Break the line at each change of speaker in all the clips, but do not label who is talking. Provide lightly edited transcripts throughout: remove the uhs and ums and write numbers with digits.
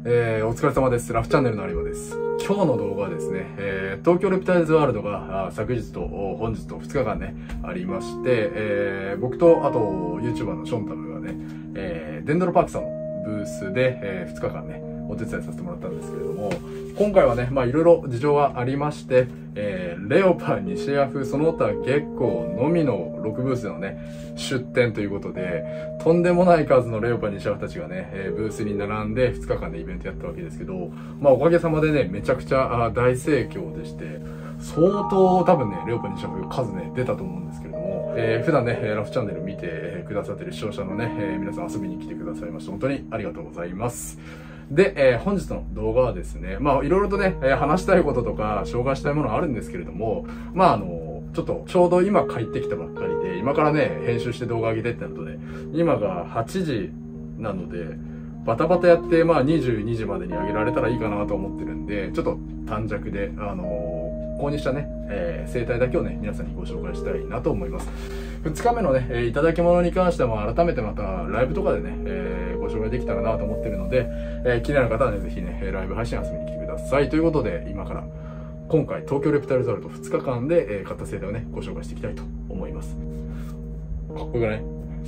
お疲れ様です。ラフチャンネルの有馬です。今日の動画はですね、東京レプタイルズワールドが昨日と本日と2日間ね、ありまして、僕とあと YouTuber のションタムがね、デンドロパークさんのブースで、2日間ね、お手伝いさせてもらったんですけれども、今回はね、いろいろ事情がありまして、レオパ西ヤフその他月光のみの6ブースでのね、出店ということで、とんでもない数のレオパ西ヤフたちがね、ブースに並んで2日間でイベントやったわけですけど、おかげさまでね、めちゃくちゃ大盛況でして、相当多分ね、レオパ西ヤフ数ね、出たと思うんですけれども、普段ね、ラフチャンネル見てくださってる視聴者のね、皆さん遊びに来てくださいまして、本当にありがとうございます。で、本日の動画はですね、いろいろとね、話したいこととか、紹介したいものはあるんですけれども、ちょっと、ちょうど今帰ってきたばっかりで、今からね、編集して動画上げてってなるとね、今が8時なので、バタバタやって、22時までに上げられたらいいかなと思ってるんで、ちょっと短尺で、購入したね、生態だけをね、皆さんにご紹介したいなと思います。2日目のね、いただき物に関しても改めてまたライブとかでね、ご紹介できたらなと思ってるので、気になる方はね、ぜひね、ライブ配信遊びに来てください。ということで、今から今回東京レプタイルズワールド2日間で、買った生態をね、ご紹介していきたいと思います。かっこよくない？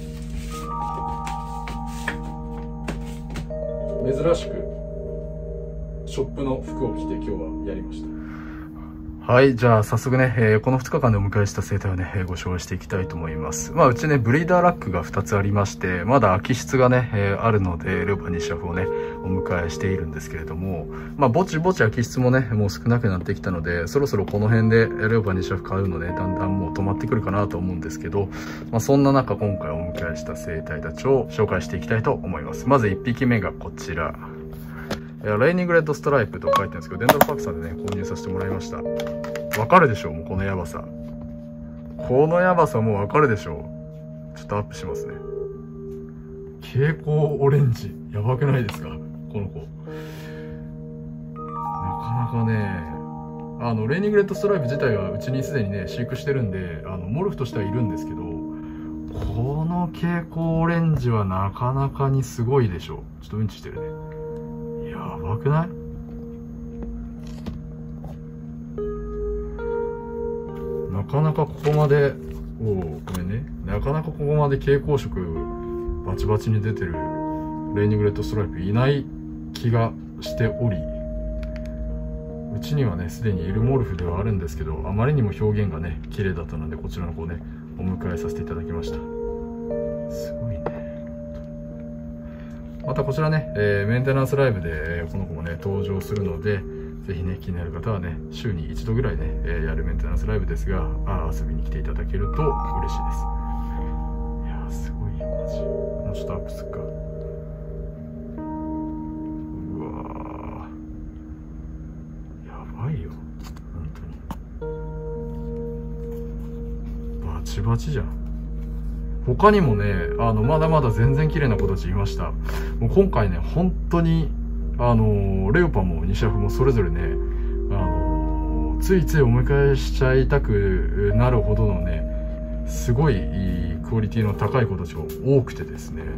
珍しくショップの服を着て今日はやりました。はい。じゃあ、早速ね、この2日間でお迎えした生態をね、ご紹介していきたいと思います。うちね、ブリーダーラックが2つありまして、まだ空き室がね、あるので、レオパ西ヤフをね、お迎えしているんですけれども、ぼちぼち空き室もね、もう少なくなってきたので、そろそろこの辺でレオパ西ヤフ買うのね、だんだんもう止まってくるかなと思うんですけど、そんな中、今回お迎えした生態たちを紹介していきたいと思います。まず1匹目がこちら。レイニングレッドストライプと書いてるんですけど、デンドロパークさんでね、購入させてもらいました。わかるでしょう、もうこのヤバさ。このヤバさもうわかるでしょう。ちょっとアップしますね。蛍光オレンジ。やばくないですかこの子。なかなかね、レイニングレッドストライプ自体はうちにすでにね、飼育してるんで、モルフとしてはいるんですけど、この蛍光オレンジはなかなかにすごいでしょう。ちょっとうんちしてるね。やばくない？なかなかここまで、ごめんね。なかなかここまで蛍光色バチバチに出てるレイニングレッドストライプいない気がしており、うちにはね、すでにいるモルフではあるんですけど、あまりにも表現がね、綺麗だったので、こちらの方ね、お迎えさせていただきました。すごいね。またこちらね、メンテナンスライブで、この子もね、登場するので、ぜひね、気になる方はね、週に1度ぐらいね、やるメンテナンスライブですが、遊びに来ていただけると嬉しいです。いやー、すごいよ、マジ。もうちょっとアップするか。うわー。やばいよ。本当に。バチバチじゃん。他にもね、まだまだ全然綺麗な子たちいました。もう今回ね、本当に、レオパも西ヤフもそれぞれね、ついついお迎えしちゃいたくなるほどのね、すごいクオリティの高い子たちが多くてですね。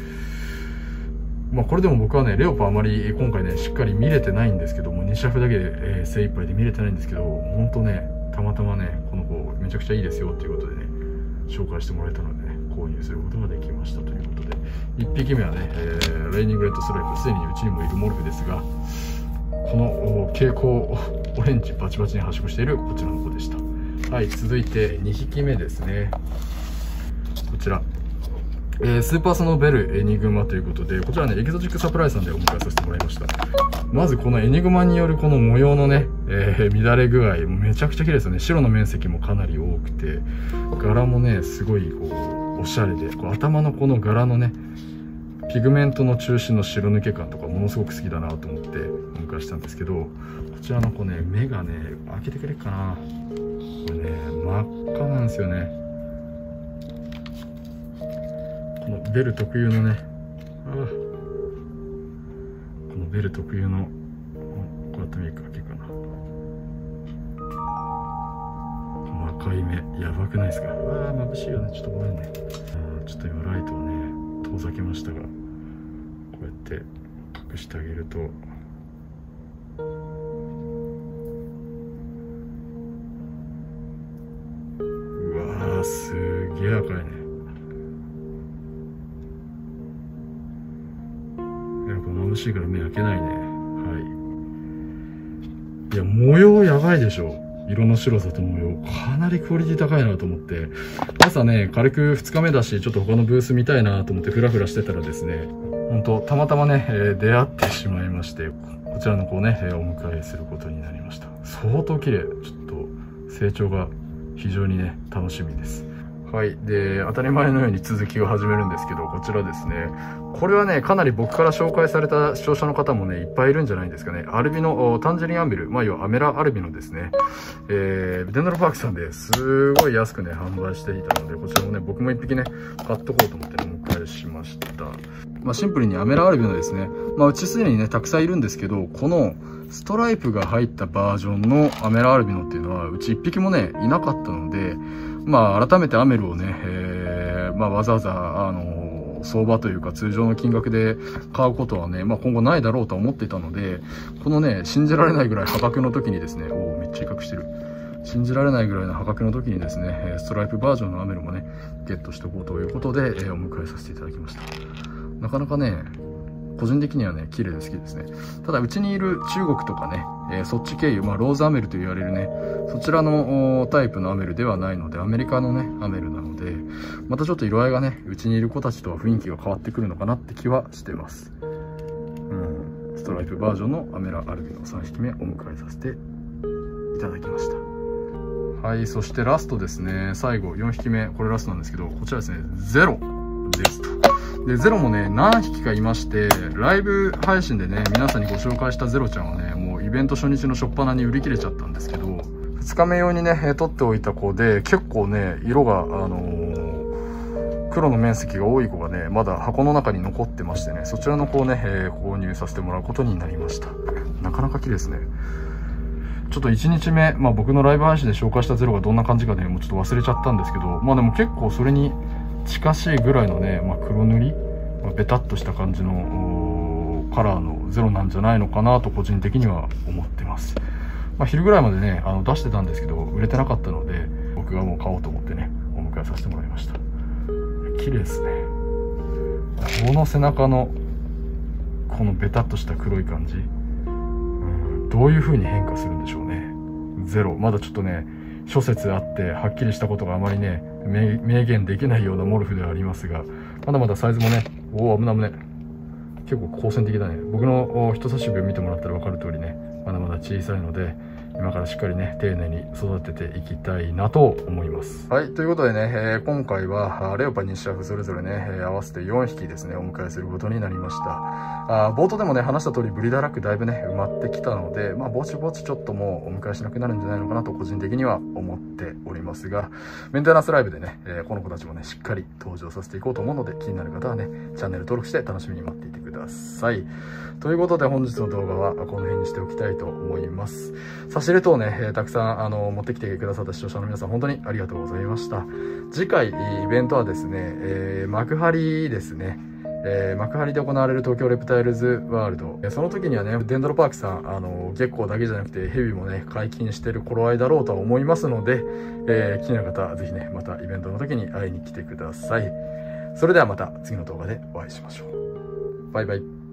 これでも僕はね、レオパあまり今回ね、しっかり見れてないんですけども、西ヤフだけで、精一杯で見れてないんですけど、ほんとね、たまたまね、この子めちゃくちゃいいですよっていうことでね、紹介してもらえたのでね、購入することができましたということで、1匹目はね、レイニングレッドストライプ、すでにうちにもいるモルフですが、この蛍光オレンジバチバチに発色しているこちらの子でした。はい、続いて2匹目ですね。こちら、スーパーソノベルエニグマということで、こちらね、エキゾチックサプライズさんでお迎えさせてもらいました。まずこのエニグマによるこの模様のね、乱れ具合、めちゃくちゃ綺麗ですよね。白の面積もかなり多くて、柄もね、すごいこう、おしゃれで、頭のこの柄のね、ピグメントの中心の白抜け感とかものすごく好きだなと思ってお迎えしたんですけど、こちらの子ね、目がね、開けてくれっかな。これね、真っ赤なんですよね。このベル特有のね、このベル特有の、こうやってメイク開けかな。この赤い目、やばくないですか？眩しいよね。ちょっとごめんね。ちょっと今ライトをね、遠ざけましたが、こうやって隠くしてあげると、うわー、すげえ赤いね。やっぱ眩しいから目開けないね。はい。いや、模様やばいでしょ。色の白さと模様。かなりクオリティ高いなと思って。朝ね、軽く2日目だし、ちょっと他のブース見たいなと思ってフラフラしてたらですね、ほんと、たまたまね、出会ってしまいまして、こちらの子をね、お迎えすることになりました。相当綺麗。ちょっと、成長が非常にね、楽しみです。はい。で、当たり前のように続きを始めるんですけど、こちらですね。これはね、かなり僕から紹介された視聴者の方もね、いっぱいいるんじゃないですかね。アルビノ、タンジェリンアンビル、要はアメラアルビノですね。デンドルパークさんですごい安くね、販売していたので、こちらもね、僕も一匹ね、買っとこうと思ってね、お迎えしました。シンプルにアメラアルビノですね。うちすでにね、たくさんいるんですけど、このストライプが入ったバージョンのアメラアルビノっていうのは、うち一匹もね、いなかったので、改めてアメルをね、わざわざ、相場というか通常の金額で買うことはね、今後ないだろうとは思っていたので、このね、信じられないぐらい破格の時にですね、めっちゃ威嚇してる。信じられないぐらいの破格の時にですね、ストライプバージョンのアメルもね、ゲットしておこうということで、お迎えさせていただきました。なかなかね、個人的にはね、綺麗で好きですね。ただ、うちにいる中国とかね、そっち経由、ローズアメルと言われるね、そちらのタイプのアメルではないので、アメリカのね、アメルなので、またちょっと色合いがね、うちにいる子たちとは雰囲気が変わってくるのかなって気はしてます。ストライプバージョンのアメラアルビノ3匹目お迎えさせていただきました。はい、そしてラストですね、最後4匹目、これラストなんですけど、こちらですね、ゼロですと。で、ゼロもね、何匹かいまして、ライブ配信でね、皆さんにご紹介したゼロちゃんはね、もうイベント初日の初っ端に売り切れちゃったんですけど、2日目用にね、取っておいた子で、結構ね、色が、黒の面積が多い子がね、まだ箱の中に残ってましてね、そちらの子をね、購入させてもらうことになりました。なかなか綺麗ですね。ちょっと1日目、僕のライブ配信で紹介したゼロがどんな感じかね、もうちょっと忘れちゃったんですけど、でも結構それに近しいぐらいのね、黒塗り、ベタっとした感じのカラーのゼロなんじゃないのかなと個人的には思ってます。昼ぐらいまでね、出してたんですけど、売れてなかったので、僕がもう買おうと思ってね、お迎えさせてもらいました。綺麗ですね。この背中の、このベタっとした黒い感じ。どういう風に変化するんでしょうね。ゼロ。まだちょっとね、諸説あって、はっきりしたことがあまりね、明言できないようなモルフではありますが、まだまだサイズもね、危ない危ない。結構好戦的だね。僕の人差し指を見てもらったら分かる通りね、まだまだ小さいので、今からしっかりね、丁寧に育てていきたいなと思います。はい、ということでね、今回は、レオパ、ニシャフそれぞれね、合わせて4匹ですね、お迎えすることになりました。冒頭でもね、話した通り、ブリーダーラックだいぶね、埋まってきたので、ぼちぼちちょっともうお迎えしなくなるんじゃないのかなと、個人的には思っておりますが、メンテナンスライブでね、この子たちもね、しっかり登場させていこうと思うので、気になる方はね、チャンネル登録して楽しみに待っていてください。ということで、本日の動画はこの辺にしておきたいと思います。差し入れ等ね、たくさん持ってきてくださった視聴者の皆さん、本当にありがとうございました。次回イベントはですね、幕張ですね。幕張で行われる東京レプタイルズワールド。その時にはね、デンドロパークさん、ゲッコーだけじゃなくてヘビもね、解禁してる頃合いだろうとは思いますので、気になる方はぜひね、またイベントの時に会いに来てください。それではまた次の動画でお会いしましょう。バイバイ。